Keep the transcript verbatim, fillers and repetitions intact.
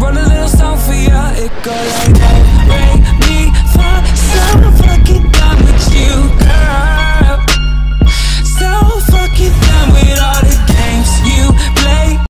wrote a little song for ya. It go like that.